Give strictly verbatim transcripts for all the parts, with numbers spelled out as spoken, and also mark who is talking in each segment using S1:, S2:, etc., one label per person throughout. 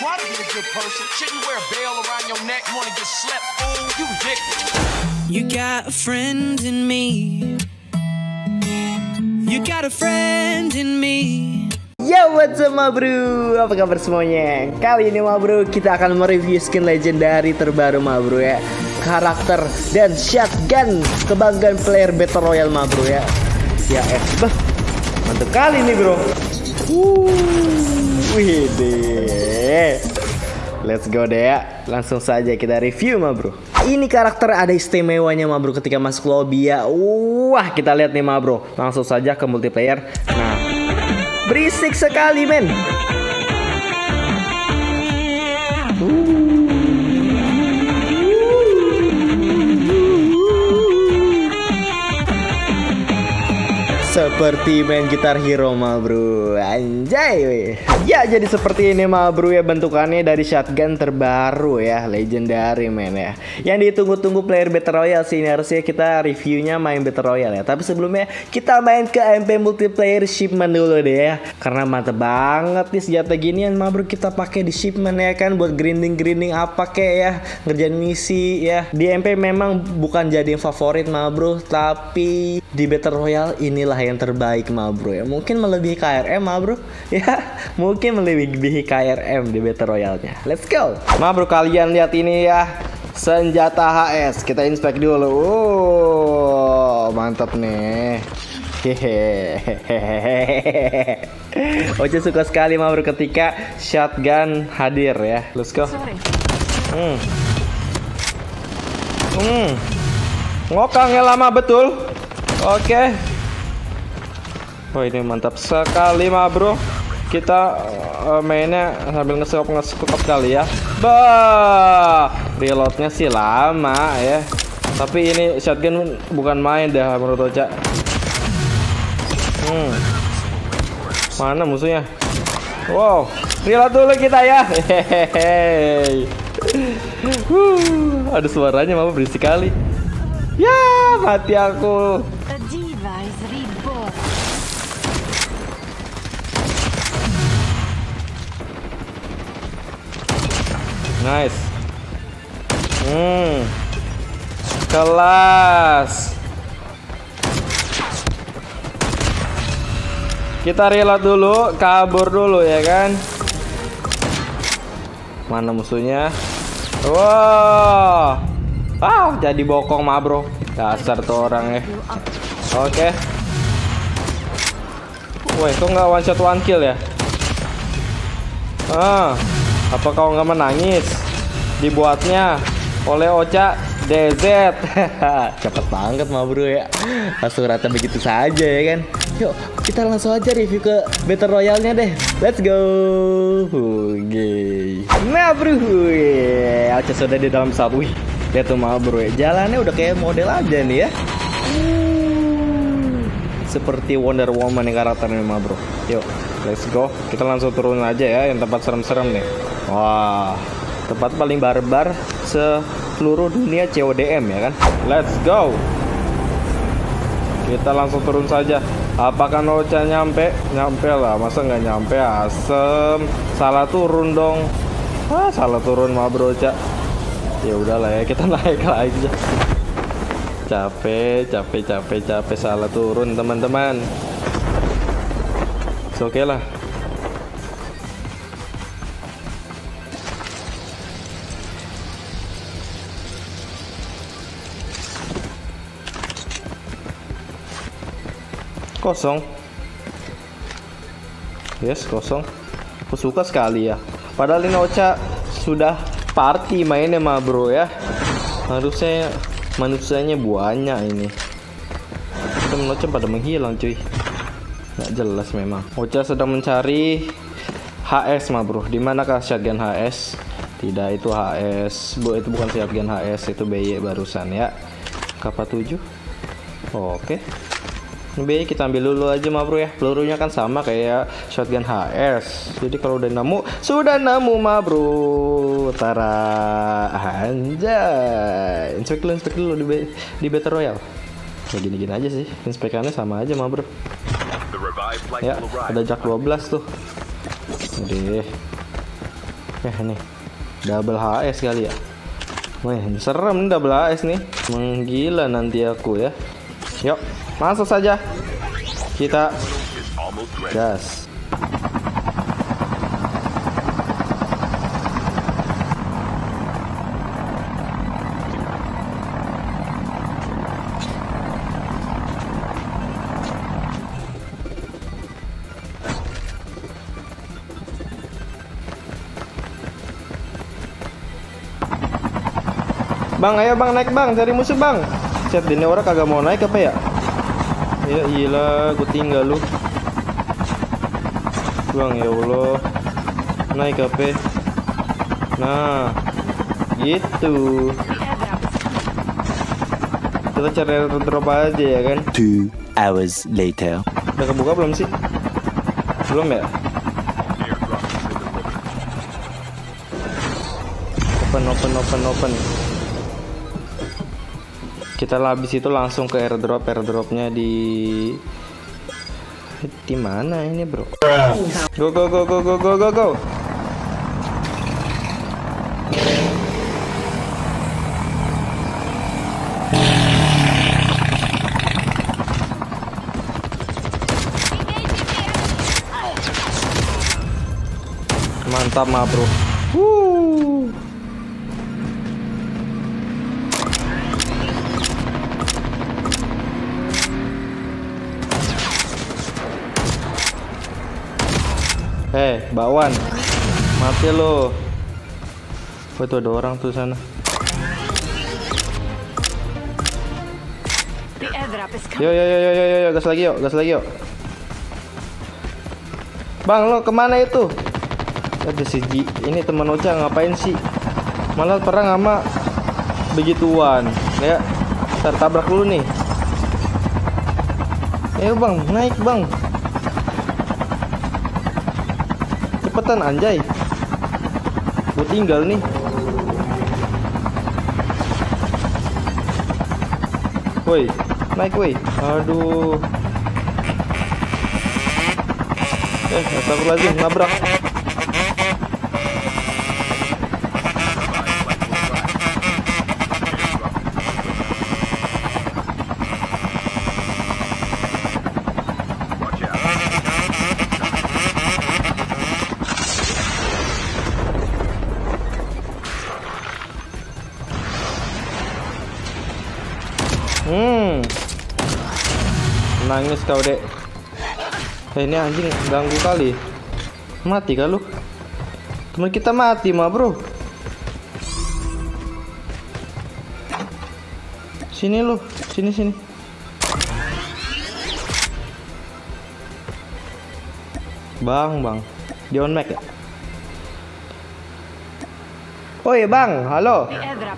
S1: try to be a good person. Shouldn't you wear a bell around your neck? You wanna get slept, fool? You ridiculous.
S2: You got a friend in me. You got a friend in me.
S3: Yo, what's up ma bro? Apa kabar semuanya? Kali ini ma bro, kita akan mereview skin legendary terbaru ma bro ya. Karakter dan shotgun kebanggaan player Battle Royale ma bro ya. Ya eh, bah, mantap kali nih bro. Wuh, wih deh. Let's go deh ya. Langsung saja kita review ma bro. Ini karakter ada istimewanya ma bro ketika masuk lobby ya. Wah, kita lihat nih ma bro. Langsung saja ke multiplayer. Nah, berisik sekali men. Seperti main gitar hero ma bro. Anjay weh. Ya jadi seperti ini ma bro ya, bentukannya dari shotgun terbaru ya, legendary men ya. Yang ditunggu-tunggu player Battle Royale sih. Ini harusnya kita reviewnya main Battle Royale ya. Tapi sebelumnya kita main ke M P multiplayer shipment dulu deh ya. Karena mantep banget nih senjata ginian ma bro, kita pakai di shipment ya kan, buat grinding-grinding apa kek ya, ngerjain misi ya. Di M P memang bukan jadi favorit ma bro, tapi di Battle Royale inilah yang terbaik ma bro ya. Mungkin melebihi K R M ma bro ya. Mungkin melebihi K R M di Battle Royale-nya. Let's go ma bro, kalian lihat ini ya, senjata H S. Kita inspect dulu. Oh, mantap nih. Hehehe. Oce suka sekali ma bro ketika shotgun hadir ya. Let's go. Hmm. Hmm. Ngokangnya lama betul. Oke. Okay. Oh ini mantap sekali ma bro. Kita uh, mainnya sambil nge-scope nge-scope kali ya. Bah, reloadnya sih lama ya. Tapi ini shotgun bukan main dah menurut Ocha. Hmm. Mana musuhnya? Wow, reload dulu kita ya. Hehehe. Ada suaranya ma bro, berisik sekali. Ya, mati aku. Nice. Hmm. Kelas. Kita reload dulu, kabur dulu ya kan. Mana musuhnya? Wow. Ah, jadi bokong ma bro. Dasar tuh orang ya. Oke. Woi, kok nggak one shot one kill ya? Ah. Apa kau nggak menangis? Dibuatnya oleh Ocha D Z. Cepet banget ma bro ya. Langsung rata begitu saja ya kan. Yuk kita langsung aja review ke Battle Royale-nya deh. Let's go. Oke. Nah bro, Ocha sudah di dalam sub. Wih, lihat tuh ma bro ya. Jalannya udah kayak model aja nih ya. Seperti Wonder Woman yang karakternya ma bro. Yuk, let's go. Kita langsung turun aja ya, yang tempat serem-serem nih. Wah, tempat paling barbar seluruh dunia C O D M ya kan. Let's go. Kita langsung turun saja. Apakah Ocha nyampe? Nyampe lah, masa nggak nyampe? Asem. Salah turun dong. Ah, salah turun ma bro Ocha. Ya udahlah ya, kita naik lagi. Capek, capek, capek, capek, salah turun teman-teman. Oke okay lah. Kosong. Yes, kosong. Aku suka sekali ya. Padahal ini Ocha sudah party mainnya ma bro ya. Harusnya manusianya banyak ini. Temen Ocha pada menghilang cuy. Nggak jelas memang. Ocha sedang mencari H S ma bro. Dimanakah shotgun H S? Tidak, itu H S. Bu, itu bukan shotgun H S, itu B Y barusan ya. Kappa tujuh. Oh, oke. Okay. B Y kita ambil dulu aja ma bro ya. Pelurunya kan sama kayak shotgun H S. Jadi kalau udah nemu, sudah nemu ma bro. Tara, anjay. Inspek dulu, inspek dulu di, di Battle Royale. Ya gini-gini aja sih. Inspekannya sama aja ma bro. Ya, ada Jak dua belas tuh. Jadi Eh nih, double H S kali ya. Wih, serem nih double H S nih. Menggila nanti aku ya. Yuk, masuk saja. Kita gas. Bang, ayo bang, naik bang, cari musuh bang. Set, ini orang kagak mau naik apa ya? Ya iyalah, gue tinggal lu. Bang, ya Allah. Naik apa? Nah, gitu. Kita cari drop aja ya kan?
S4: Two hours later.
S3: Udah kebuka belum sih? Belum ya? Open, open, open, open. Kita habis itu langsung ke airdrop. Airdropnya di di mana ini bro? Go go go go go go go go. Mantap mah bro. Wuh. Hei, bakwan, mati lo. Oh, itu ada orang tuh sana. Yo yo yo yo yo yo, gas lagi yuk, gas lagi yuk. Bang, lo kemana itu? Ada si Ji, ini teman Ocha ngapain sih? Malah perang sama begituan, ya? Tertabrak dulu nih. Ayo bang, naik bang. Cepetan anjay. Gue tinggal nih. Woi, naik woi. Aduh. Eh, astagfirullahaladzim, nabrak. Hmm, nangis kau dek. Eh, ini anjing ganggu kali. Mati kah lu? Teman kita mati mah bro. Sini lu, sini sini. Bang bang, di on mic ya? Oh iya bang, halo.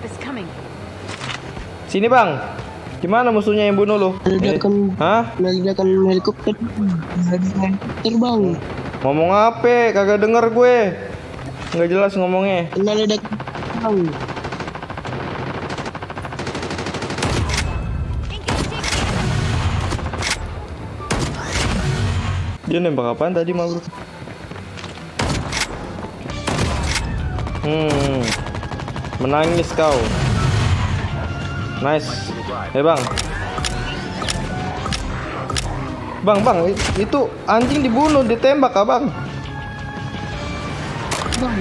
S3: Sini bang. Gimana musuhnya yang bunuh lu?
S5: Ledakan,
S3: hah?
S5: Ledakan helikopter, helikopter bang.
S3: Ngomong apa? Kagak denger gue. Nggak jelas ngomongnya.
S5: Kena ledakan bang.
S3: Dia nembak apaan tadi mah bro? Hmm, menangis kau. Nice. Eh bang, bang bang itu anjing dibunuh, ditembak ah bang.
S5: Bang.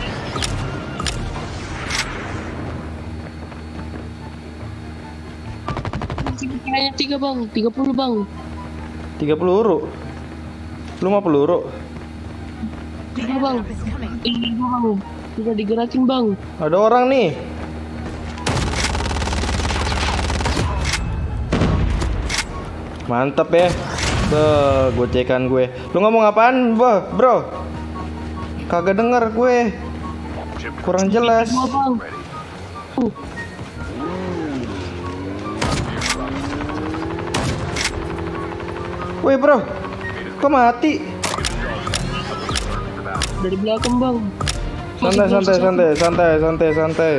S5: Hanya tiga bang, tiga puluh bang.
S3: Tiga puluh euro. Lu mau peluru?
S5: Tiga bang. Tiga bang. Sudah digerakin bang.
S3: Ada orang nih. Mantap ya. Be, gocekan gue. Lu ngomong apaan, bro? Bro. Kagak denger gue. Kurang jelas.
S5: Dua bang. Uh.
S3: Woi, bro. Kok mati?
S5: Dari belakang bang.
S3: Santai, santai, santai, santai, santai, santai.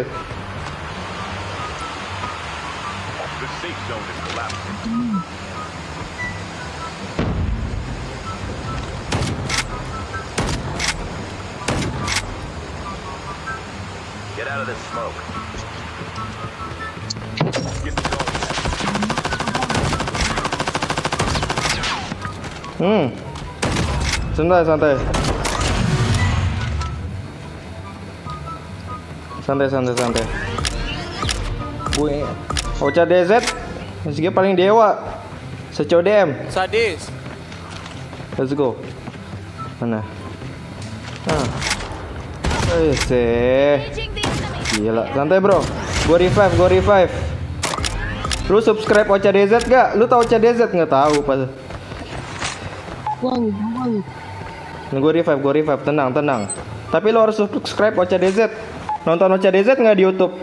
S1: Get out of this smoke.
S3: Hmm. Santai, santai. Santai, santai, santai. Gue Ocha D Z S G paling dewa secodem.
S6: Sadis.
S3: Let's go. Mana? Ah. Eh, seh. Gila, santai bro. Gua revive, gua revive. Lu subscribe Ocha D Z gak? Lu tahu Ocha D Z nggak tahu pas.
S5: Bang, bang.
S3: Nih gua revive, gua revive, tenang, tenang. Tapi lu harus subscribe Ocha D Z. Nonton Ocha D Z nggak di YouTube?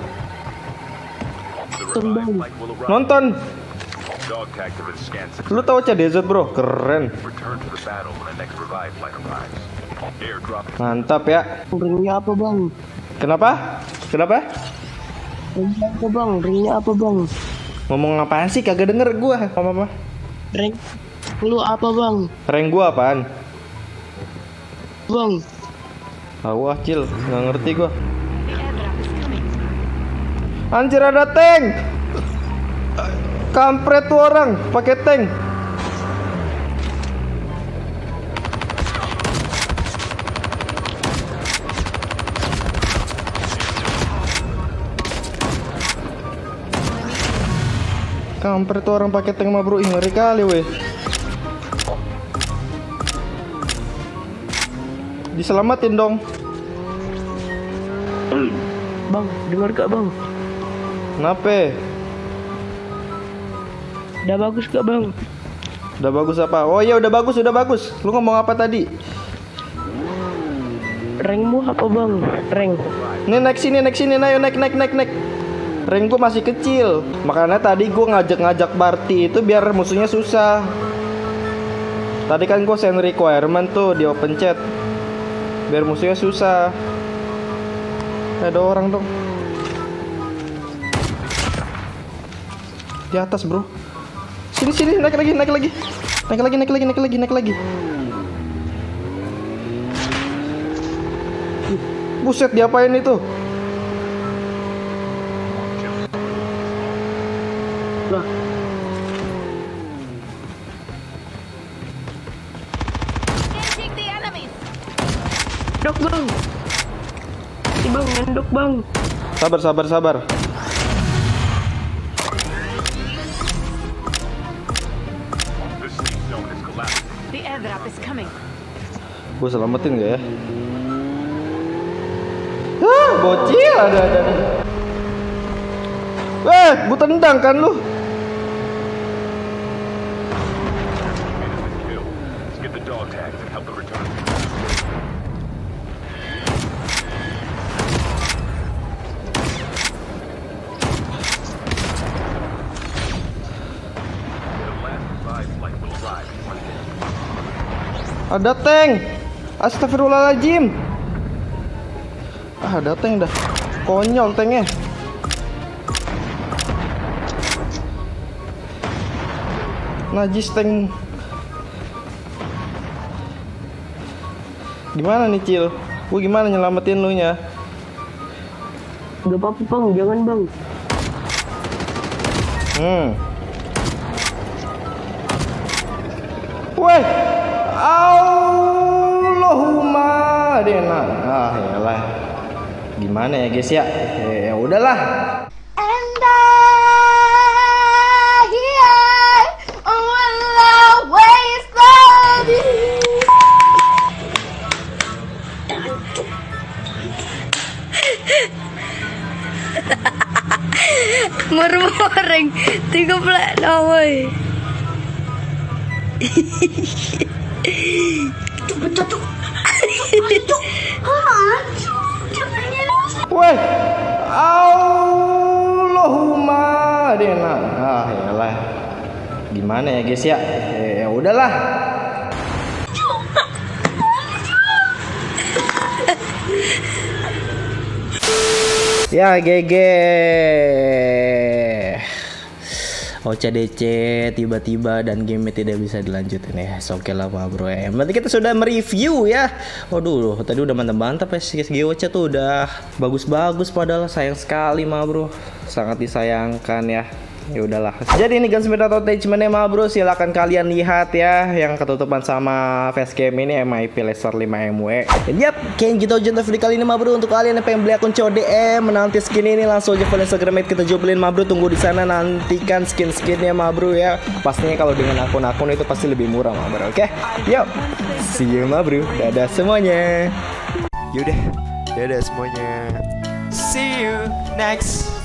S5: Bang.
S3: Nonton.
S1: Dog tag to the scan.
S3: Lu tahu Ocha D Z bro? Keren.
S1: Return to the battle when the next revive flight arrives. Airdrop.
S3: Mantap ya.
S5: Ringnya apa bang?
S3: Kenapa? Kenapa?
S5: Ringnya apa bang? Ringnya apa bang?
S3: Ngomong apaan sih? Kagak denger gua. Apa-apa?
S5: Ring lu apa bang?
S3: Rank gua apaan?
S5: Bang.
S3: Ah, wah, Cil, nggak ngerti gua. Anjir, ada tank. Kampret tuh orang pakai tank. Kampret tuh orang pakai tank mah bro, ih ngeri kali weh. Diselamatin dong.
S5: Bang, dengar gak bang?
S3: Kenapa?
S5: Udah bagus gak bang?
S3: Udah bagus apa? Oh iya udah bagus, udah bagus. Lu ngomong apa tadi?
S5: Rankmu apa bang? Rank.
S3: Nih naik sini, naik sini, ayo naik, naik, naik, naik. Rank gue masih kecil. Makanya tadi gue ngajak-ngajak party itu biar musuhnya susah. Tadi kan gue send requirement tuh di open chat. Biar musuhnya susah. Ada orang dong. Di atas bro. Sini sini naik lagi naik lagi naik lagi naik lagi naik lagi naik lagi. Buset diapain itu?
S5: Lah. Dok bang. Si bang ngendok bang.
S3: Sabar sabar sabar. Gue selamatin gak ya? Ah, bocil ada ada. ada. Eh, gue tendang kan lu?
S1: Let's get the dog tags and help the return. The last revive flight will arrive in one minute.
S3: Ada tank. Astagfirullahaladzim. Ah, ada tank dah. Konyol tanknya. Najis tank. Gimana nih Cil? Gue gimana nyelamatin lu nya?
S5: Gak apa-apa bang, jangan bang.
S3: Hmm. Weh. Allahumma dena. Ah, yalah. Gimana ya guys ya? Ya udahlah.
S7: And I here will always love you. Murmuring tiga belas away.
S3: Weh, Allahumma dena. Ah, yalah. Gimana ya guys ya? Ya udahlah. Ya G G. O C D C tiba-tiba dan game tidak bisa dilanjutin ya. Oke lah ma bro ya. Berarti kita sudah mereview ya. Waduh, tadi udah mantap-mantap ya S G O C tuh udah bagus-bagus padahal sayang sekali ma bro. Sangat disayangkan ya. Ya udahlah. Jadi ini Gunsmith attachment-nya ma bro, silakan kalian lihat ya yang ketutupan sama facecam ini M I P Laser lima M W. Yap, kayak gitu aja untuk video kali ini ma bro. Untuk kalian yang pengen beli akun C O D M menanti skin ini langsung aja follow Instagram kita jualin ma bro. Tunggu di sana, nantikan skin-skinnya ma bro ya. Pastinya kalau dengan akun-akun itu pasti lebih murah ma bro. Oke. Yuk. See you ma bro. Dadah semuanya.
S6: Yaudah, dadah semuanya. See you next